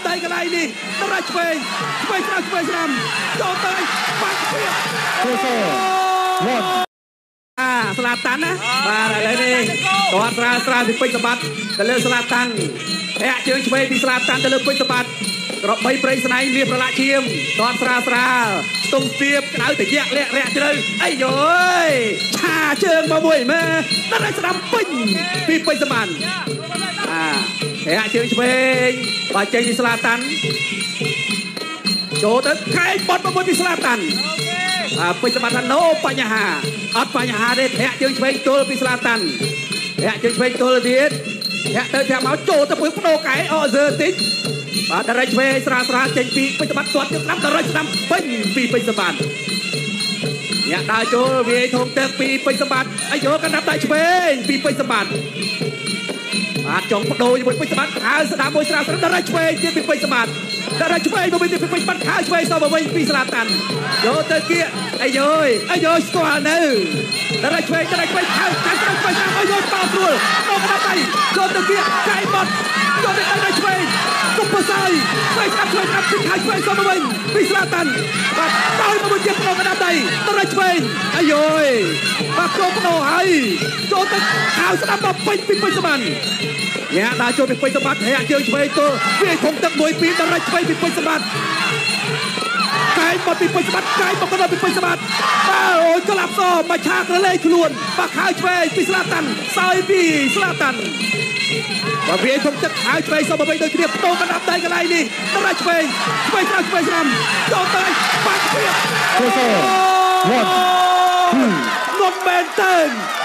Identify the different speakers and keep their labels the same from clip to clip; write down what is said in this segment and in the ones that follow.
Speaker 1: ដៃកន្លែងនេះតម្រូវឆ្វេងស្រាំចូលទៅបាក់ទៀតស្លាតាន់ណាបាទឥឡូវនេះគាត់ស្រាលពីពេជ្រសម្បត្តិទៅលើស្លាតាន់ធាក់ជើងឆ្វេងពីស្លាតាន់ទៅលើពេជ្រសម្បត្តិក្រប3ព្រៃស្នែងមានប្រឡាក់ឈាមគាត់ស្រាលស្ទុំទៀបក្តៅត្រជាក់លាក់រាក់ជ្រៅអីយោអើយឆាជើងមកមួយមែនដល់ស្ដាំពេញពីពេជ្រសម្បត្តិធាក់ជើងឆ្វេងបើចេញពីស្លាតាន់ចូលទៅខែបត់មកមួយពីស្លាតាន់ពេជ្រសម្បត្តិថា no បញ្ហាអត់បញ្ហាទេធាក់ជើងឆ្វេងទល់ពីស្លាតាន់ធាក់ជើងឆ្វេងទល់ទៀតធាក់ទៅធាក់មកចូលទៅមួយបដូរកែអសើតិចបាទដរិចឆ្វេងស្រាលចេញពីពេជ្រសម្បត្តិគាត់ស្ដាំដរិចស្ដាំពេញពីពេជ្រសម្បត្តិអ្នកដើរចូលវាយធំទឹកពីពេជ្រសម្បត្តិអាយកណ្ដាប់ដៃឆ្វេងពីពេជ្រសម្បត្តិបាទចង់បដូរជាមួយពេជ្រសម្បត្តិហើយស្ដាំមួយស្រាលដរិចឆ្វេងទៀតពីពេជ្រសម្បត្តិដរិចឆ្វេងមកពីពេជ្រសម្បត្តិហើយឆ្វេងសមកវិញពីស្លាតាន់យកទៅគៀកអាយស្គាល់នៅដរិចឆ្វេងហើយឆ្វេងស្ដាំអាយកតស្រួលដល់កណ្ដាប់ដៃចូលទៅគៀកកែបត់ចូលទៅដៃឆ្វេងសុបសាយឆ្វេងស្ដាប់ពីហើយឆ្វេងសមកវិញពីស្លាតាន់បាទដោយមកវិញទៀតដល់កណ្ដាប់ដៃដរិចឆ្វេងអាយបាទចូលបដូរហើយចូលទៅខៅស្ដាប់មកពេញពីពេជ្រសម្បត្តិអ្នកដើរចូលពីពេជ្រសម្បត្តិធាក់ជើងឆ្វេងទល់វាធំទឹក1 2ដល់ឆ្វេងពីពេជ្រសម្បត្តិកែបត់ពីពេជ្រសម្បត្តិកែបត់ពីពេជ្រសម្បត្តិអូយក្លាប់សមកឆាក្រឡេខ្លួនបាក់ខៅឆ្វេងពីស្លាតាន់សើយពីស្លាតាន់បើវាធំទឹកខៅឆ្វេងសមកវិញដូចគ្នាបដូរកណ្ដាប់ដៃកន្លែងនេះដល់ឆ្វេងស្រាំចូលទៅបាក់ទៀតនោះមែនតើ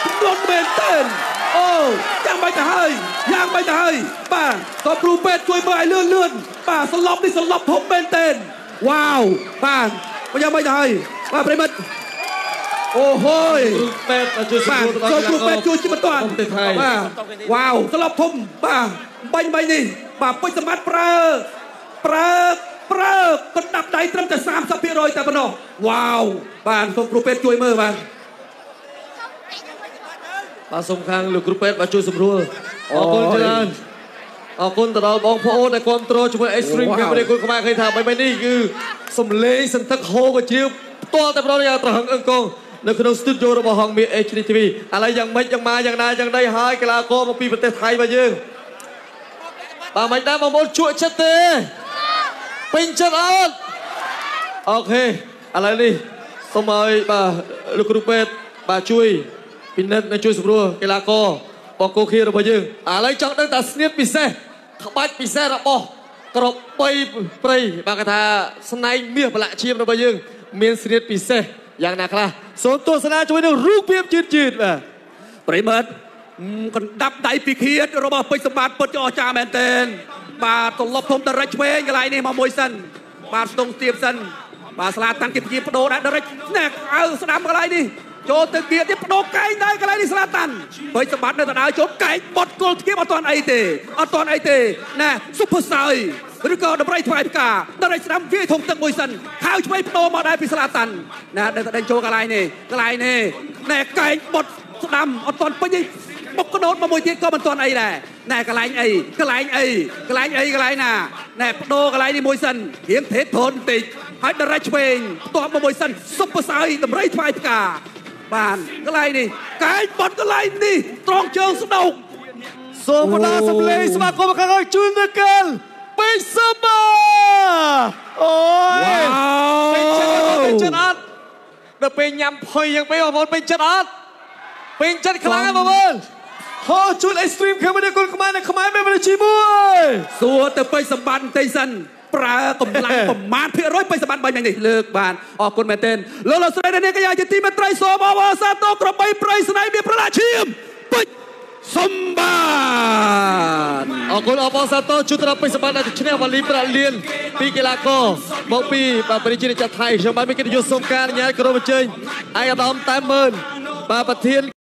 Speaker 1: អូយ៉ាងមិនទៅហើយបាទក៏គ្រូពេទ្យជួយមើលឲ្យលឿនបាទសន្លប់នេះសន្លប់ធំមែនតើវ៉ាវបាទយ៉ាងមិនទៅហើយបាទប្រិមិត្តអូហូយគ្រូពេទ្យជួយសម្រួលដល់គ្រូពេទ្យជួយមិនទាន់បាទវ៉ាវសន្លប់ធំបាទបាញ់នេះបាទពេជ្រសម្បត្តិប្រើកណ្ដាប់ដៃត្រឹមតែ 30% តែប៉ុណ្ណោះវ៉ាវបាទសូមគ្រូពេទ្យជួយមើលបាទ
Speaker 2: សូមខាងលោកគ្រូពេទ្យបាទជួយសម្រួលអរគុណច្រើនអរគុណទៅដល់បងប្អូនដែលគ្រប់គ្រងជាមួយ Extreme គេប្រទេសគុណខ្មែរឃើញថាបែបនេះគឺសំឡេងសន្ទឹកហូរក៏ជ្រាវផ្ទាល់តែម្ដងយ៉ាងត្រហឹងអង្កងនៅក្នុងស្ទូឌីយោរបស់ហងមាស HD TV ឥឡូវយ៉ាងម៉េចយ៉ាងម៉ាយ៉ាងណាយ៉ាងណីហើយកីឡាករមកពីប្រទេសថៃរបស់យើងបាទមិនដែរបងប្អូនជក់ចិត្តទេពេញចិត្តអត់អូខេឥឡូវនេះសូមឲ្យបាទលោកគ្រូពេទ្យបាទជួយពិនិត្យនិងជួយសម្រួលកីឡាករបកគោឃារបស់យើងឥឡូវចង់ដឹងថាស្នៀតពិសេសក្បាច់ពិសេសរបស់ក្រប3ព្រៃបាទគេថាស្នែងមាសប្រឡាក់ឈាមរបស់យើងមានស្នៀតពិសេសយ៉ាងណាខ្លះសូមទស្សនាជួយនឹងរូបភាពយឺតបាទ
Speaker 1: ប្រិមិត្តកណ្ដាប់ដៃពីឃាតរបស់ពេជ្រសម្បត្តិពិតជាអស្ចារ្យមែនទែនបាទទម្លាប់ធំដរិចឆ្វេងកន្លែងនេះមកមួយសិនបាទស្ទង់ទៀបសិនបាទស្លាតាំងគេជាបដូរដែរដរិចណែស្ដាំកន្លែងនេះចូលទៅគៀកទៀតបដូរកែងដែរកន្លែងនេះស្លាតាន់ពេជ្រសម្បត្តិនៅដៅចូលកែងបត់គល់គៀបអត់ទាន់អីទេណែស៊ុបភើសើយឬក៏តម្រៃថ្វាយផ្កាដរិចស្ដាំវាធំទឹកមួយសិនខៅឆ្វេងបដូរមកដែរពីស្លាតាន់ណែដេញចូលកន្លែងនេះណែកែងបត់ស្ដាំអត់ទាន់ពេញទេបុកកដោតមកមួយទៀតក៏មិនទាន់អីដែរណែកន្លែងណាណែបដូរកន្លែងនេះមួយសិនរៀងធេតធនបន្តិចហើយដរិចឆ្វេងផ្ទាប់មកមួយសិនស៊ុបភើសើយតម្រៃថ្វាយផ្កាបានកន្លែងនេះកែងបត់កន្លែងនេះត្រង់ជើងស្ដោក
Speaker 2: សូមបណ្ដាសំឡេងស្វាគមន៍ខាងឲ្យជួយមើលកាលពេជ្រសម្បត្តិអូយពេជ្រចិត្តអត់ដល់ពេលញ៉ាំភ័យយ៉ាងពេកបងប្អូនពេជ្រចិត្តអត់ពេជ្រចិត្តខ្លាំងណាស់បងប្អូនហោជួយ Extreme ខាងប្រទេសគុណខ្មែរនិងខ្មែរមានវិជ្ជាមួយ
Speaker 1: សួរទៅពេជ្រសម្បត្តិបន្តិចសិនប្រើកម្លាំងប្រមាណភាគរយពេជ្រសម្បត្តិបាញ់នេះលើកបានអរគុណមែនទែនលោកស្រីអ្នកកញ្ញាជាទីមេត្រីសូមអបអរសាទរក្របីព្រៃស្នៃមានប្រឡាក់ឈាមពេជ្រសម្បត្តិ
Speaker 2: អរគុណអបអរសាទរជួយទៅដល់ពេជ្រសម្បត្តិដែលឈ្នះវ៉ាលីប្រាក់លានពីកីឡាករមកពីប្រជាជាតិថៃខ្ញុំបានមានកិត្តិយសសូមការអនុញ្ញាតគោរពអញ្ជើញឯកឧត្តមតែមឿនបាទប្រធាន